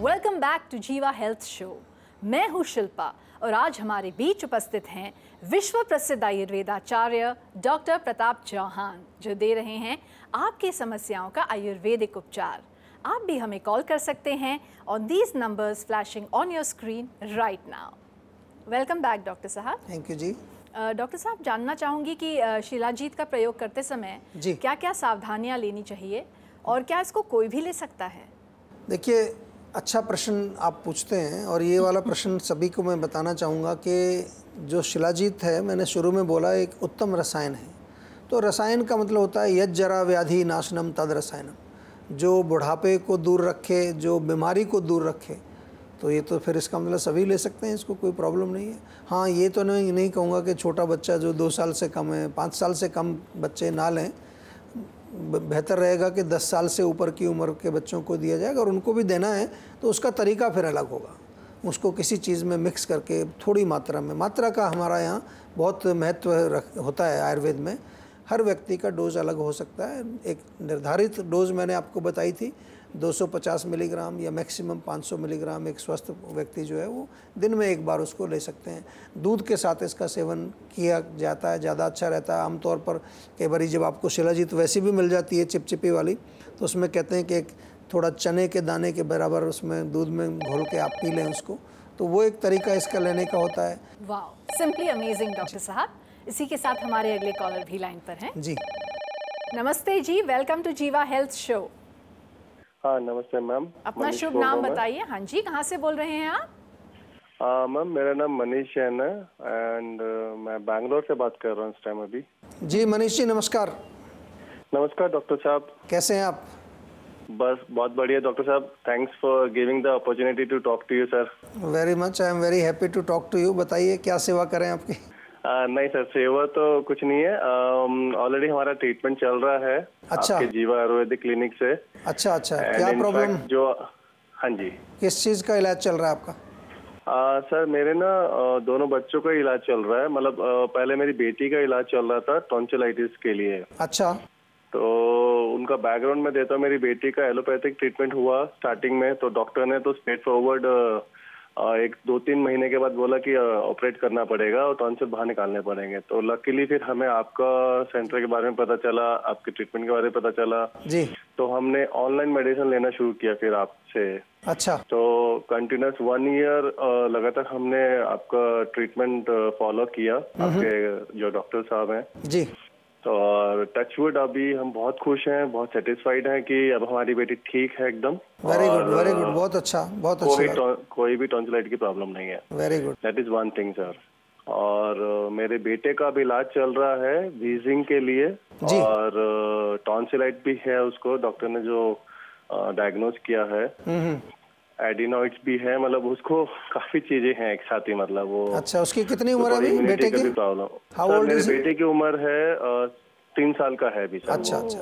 Welcome back to Jiva health show. मैं हूँ शिल्पा और आज हमारे बीच उपस्थित हैं विश्व प्रसिद्ध आयुर्वेदाचार्य डॉक्टर प्रताप चौहान, जो दे रहे हैं आपकी समस्याओं का आयुर्वेदिक उपचार। आप भी हमें कॉल कर सकते हैं on these numbers flashing on your screen right now. Welcome back doctor साहब। थैंक यू जी। डॉक्टर साहब, जानना चाहूँगी कि शिलाजीत का प्रयोग करते समय क्या क्या सावधानियाँ लेनी चाहिए और क्या इसको कोई भी ले सकता है? देखिए, अच्छा प्रश्न आप पूछते हैं और ये वाला प्रश्न सभी को मैं बताना चाहूँगा कि जो शिलाजीत है, मैंने शुरू में बोला, एक उत्तम रसायन है। तो रसायन का मतलब होता है यज् जरा व्याधि नाशनम तद रसायनम, जो बुढ़ापे को दूर रखे, जो बीमारी को दूर रखे। तो ये तो फिर इसका मतलब सभी ले सकते हैं, इसको कोई प्रॉब्लम नहीं है। हाँ, ये तो नहीं कहूँगा कि छोटा बच्चा जो 2 साल से कम है, 5 साल से कम बच्चे ना लें। बेहतर रहेगा कि 10 साल से ऊपर की उम्र के बच्चों को दिया जाएगा, और उनको भी देना है तो उसका तरीका फिर अलग होगा। उसको किसी चीज़ में मिक्स करके थोड़ी मात्रा में, मात्रा का हमारा यहाँ बहुत महत्व होता है आयुर्वेद में। हर व्यक्ति का डोज अलग हो सकता है। एक निर्धारित डोज मैंने आपको बताई थी 250 मिलीग्राम या मैक्सिमम 500 मिलीग्राम। एक स्वस्थ व्यक्ति जो है वो दिन में एक बार उसको ले सकते हैं। दूध के साथ इसका सेवन किया जाता है, ज़्यादा अच्छा रहता है। आमतौर पर कई बार जब आपको शिलाजीत वैसी भी मिल जाती है चिपचिपी वाली, तो उसमें कहते हैं कि एक थोड़ा चने के दाने के बराबर उसमें दूध में घोल के आप पी लें उसको, तो वो एक तरीका इसका लेने का होता है। वाह, सिंपली अमेजिंग डॉक्टर साहब। इसी के साथ हमारे अगले कॉलर भी लाइन पर हैं। जी नमस्ते जी, welcome to Jiva health show. हाँ, नमस्ते मैम। अपना शुभ नाम बताइए। हाँ जी, कहाँ से बोल रहे हैं आप? मैम, मेरा नाम मनीष जैन है एंड मैं बैंगलोर से बात कर रहा हूँ इस टाइम अभी। जी मनीष जी, नमस्कार। नमस्कार डॉक्टर साहब, कैसे हैं आप? बस बहुत बढ़िया डॉक्टर साहब। Thanks for giving the opportunity to talk to you sir. Very much, I am very happy to talk to you. बताइए क्या सेवा करें आपकी? नहीं सर, सेवा तो कुछ नहीं है। ऑलरेडी हमारा ट्रीटमेंट चल रहा है। अच्छा। आपके जीवा आयुर्वेदिक क्लिनिक से। अच्छा, क्या प्रॉब्लम? जो हाँ जी, किस चीज़ का इलाज चल रहा है आपका? सर मेरे ना दोनों बच्चों का इलाज चल रहा है। मतलब पहले मेरी बेटी का इलाज चल रहा था टॉन्सिलाइटिस के लिए। अच्छा। तो उनका बैकग्राउंड में देता हूँ। मेरी बेटी का एलोपैथिक ट्रीटमेंट हुआ स्टार्टिंग में, तो डॉक्टर ने तो स्ट्रेट फॉरवर्ड एक 2-3 महीने के बाद बोला कि ऑपरेट करना पड़ेगा और टॉन्सिल बाहर निकालने पड़ेंगे। तो लकीली फिर हमें आपका सेंटर के बारे में पता चला, आपके ट्रीटमेंट के बारे में पता चला जी। तो हमने ऑनलाइन मेडिसिन लेना शुरू किया फिर आपसे। अच्छा। तो कंटिन्यूस 1 ईयर लगातार हमने आपका ट्रीटमेंट फॉलो किया, आपके जो डॉक्टर साहब हैं जी। तो टचवुड अभी हम बहुत खुश हैं, बहुत सेटिस्फाइड हैं कि अब हमारी बेटी ठीक है एकदम। वेरी गुड, वेरी गुड, बहुत अच्छा, बहुत अच्छा। कोई भी टॉन्सिलाइट की प्रॉब्लम नहीं है। Very good, that is one thing sir. और मेरे बेटे का भी इलाज चल रहा है वीजिंग के लिए जी। और टॉन्सिलाइट भी है उसको, डॉक्टर ने जो डायग्नोज किया है। एडिनॉइड्स भी है, मतलब उसको काफी चीजें हैं एक साथ ही। मतलब वो अच्छा, उसकी कितनी उम्र है अभी बेटे की? प्रॉब्लम How old मेरे is he? बेटे की उम्र है 3 साल का है अभी सर। अच्छा अच्छा।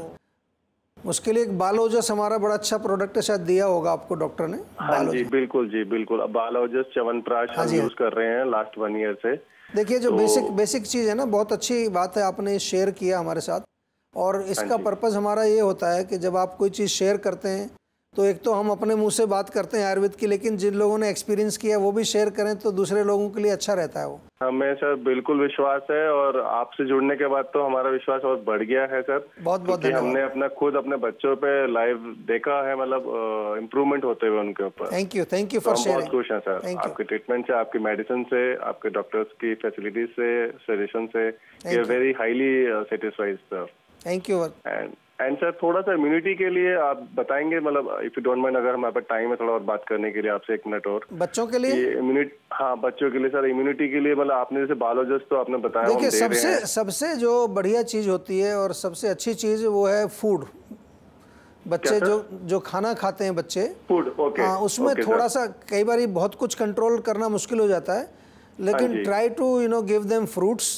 उसके लिए एक बालोजस हमारा बड़ा अच्छा प्रोडक्ट है, शायद दिया होगा आपको डॉक्टर ने। हाँ जी, बिल्कुल जी, बिल्कुल। अब बालोजस च्यवनप्राश हम यूज कर रहे हैं लास्ट 1 ईयर से। देखिए, जो बेसिक चीज़ है ना, बहुत अच्छी बात है आपने शेयर किया हमारे साथ। और इसका पर्पज़ हमारा ये होता है कि जब आप कोई चीज़ शेयर करते हैं तो एक तो हम अपने मुंह से बात करते हैं आयुर्वेद की, लेकिन जिन लोगों ने एक्सपीरियंस किया वो भी शेयर करें तो दूसरे लोगों के लिए अच्छा रहता है वो। हमें सर बिल्कुल विश्वास है और आपसे जुड़ने के बाद तो हमारा विश्वास और बढ़ गया है सर। बहुत बहुत धन्यवाद। हमने अपना खुद अपने बच्चों पे लाइव देखा है, मतलब इम्प्रूवमेट होते हुए उनके ऊपर। Thank you for sharing. बहुत खुश हैं सर आपके ट्रीटमेंट से, आपकी मेडिसिन से, आपके डॉक्टर्स की फैसिलिटीज से, सजेशन से। We are very highly satisfied sir. Thank you. And sir थोड़ा सा इम्यूनिटी के लिए आप बताएंगे, मतलब इफ यू डोंट माइंड, अगर हमारे पास टाइम है थोड़ा और बात करने के लिए आपसे 1 मिनट और। बच्चों के लिए इम्यूनिटी? हाँ, बच्चों के लिए सर इम्यूनिटी के लिए, मतलब आपने जैसे बालोजस तो आपने बताया। देखिए, सबसे जो बढ़िया चीज़ होती है और सबसे अच्छी चीज़ वो है फूड। बच्चे जो खाना खाते हैं बच्चे, फूड, ओके। हाँ, उसमें थोड़ा सा कई बार बहुत कुछ कंट्रोल करना मुश्किल हो जाता है, लेकिन try to give them fruits.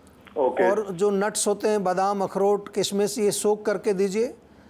और जो नट्स होते हैं, बादाम, अखरोट, किशमिश, ये सोक करके दीजिए।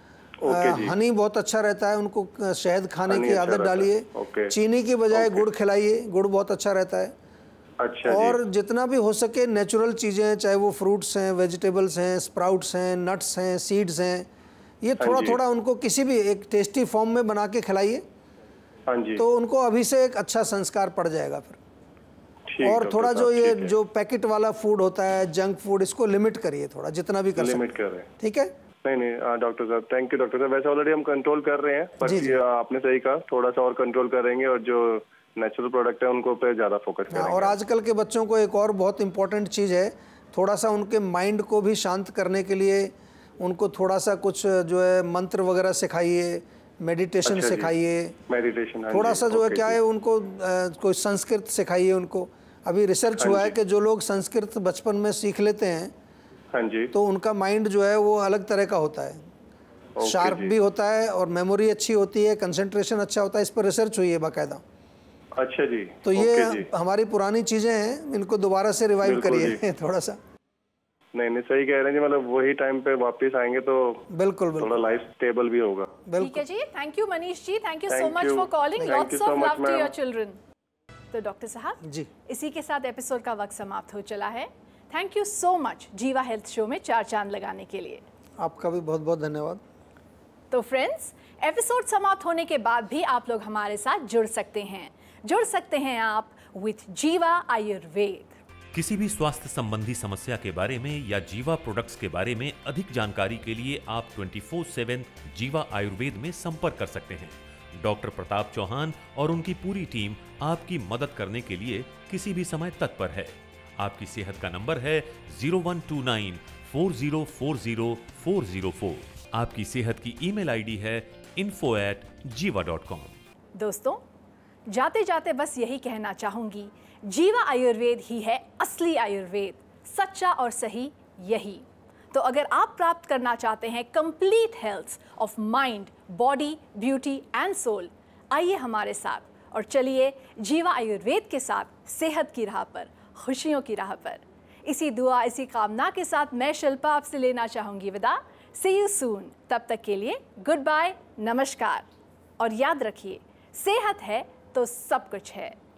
हनी बहुत अच्छा रहता है, उनको शहद खाने की आदत डालिए। चीनी की बजाय गुड़ खिलाइए, गुड़ बहुत अच्छा रहता है। अच्छा और जितना भी हो सके नेचुरल चीज़ें हैं, चाहे वो फ्रूट्स हैं, वेजिटेबल्स हैं, स्प्राउट्स हैं, नट्स हैं, सीड्स हैं, ये थोड़ा थोड़ा उनको किसी भी एक टेस्टी फॉर्म में बना के खिलाइए। हाँ जी। तो उनको अभी से एक अच्छा संस्कार पड़ जाएगा फिर। और थोड़ा जो ये जो पैकेट वाला फूड होता है, जंक फूड, इसको लिमिट करिए थोड़ा, जितना भी कर सकते हैं। लिमिट कर रहे हैं, ठीक है? नहीं डॉक्टर साहब, थैंक यू डॉक्टर साहब। वैसे ऑलरेडी हम कंट्रोल कर रहे हैं, पर ये आपने सही कहा, थोड़ा सा और कंट्रोल करेंगे और जो नेचुरल प्रोडक्ट है उनको पे ज़्यादा फोकस करेंगे। और आजकल के बच्चों को एक और बहुत इंपॉर्टेंट चीज़ है, थोड़ा सा उनके माइंड को भी शांत करने के लिए उनको थोड़ा सा कुछ जो है मंत्र वगैरह सिखाइए, मेडिटेशन सिखाइए। मेडिटेशन थोड़ा सा जो है क्या है, उनको कोई संस्कृत सिखाइए उनको। अभी रिसर्च हुआ है कि जो लोग संस्कृत बचपन में सीख लेते हैं, हाँ जी, तो उनका माइंड जो है वो अलग तरह का होता है, शार्प भी होता है और मेमोरी अच्छी होती है, कंसंट्रेशन अच्छा होता है। इस पर रिसर्च हुई है बाकायदा। अच्छा जी। तो ये हमारी पुरानी चीज़ें हैं, इनको दोबारा से रिवाइव करिए थोड़ा सा। नहीं सही कह रहे हैं जी, मतलब वही टाइम पे वापस आएंगे तो बिल्कुल थोड़ा लाइफ स्टेबल भी होगा। ठीक है जी, thank you Manish ji, thank you so much for calling, lots of love to your children. तो डॉक्टर साहब जी, इसी के साथ एपिसोड का वक्त समाप्त हो चला है। Thank you so much Jiva health show में 4 चांद लगाने के लिए। आपका भी बहुत बहुत धन्यवाद। तो फ्रेंड्स, एपिसोड समाप्त होने के बाद भी आप लोग हमारे साथ जुड़ सकते हैं आप विथ जीवा आयुर्वेद। किसी भी स्वास्थ्य संबंधी समस्या के बारे में या जीवा प्रोडक्ट्स के बारे में अधिक जानकारी के लिए आप 24/7 जीवा आयुर्वेद में संपर्क कर सकते हैं। डॉक्टर प्रताप चौहान और उनकी पूरी टीम आपकी मदद करने के लिए किसी भी समय तत्पर है। आपकी सेहत का नंबर है 0129 4040404। आपकी सेहत की ईमेल आईडी है info@jiva.com। दोस्तों, जाते जाते बस यही कहना चाहूंगी, जीवा आयुर्वेद ही है असली आयुर्वेद, सच्चा और सही यही। तो अगर आप प्राप्त करना चाहते हैं complete health of mind, body, beauty and soul, आइए हमारे साथ और चलिए जीवा आयुर्वेद के साथ सेहत की राह पर, खुशियों की राह पर। इसी दुआ, इसी कामना के साथ मैं शिल्पा आपसे लेना चाहूंगी विदा। See you soon. तब तक के लिए गुड बाय, नमस्कार। और याद रखिए, सेहत है तो सब कुछ है।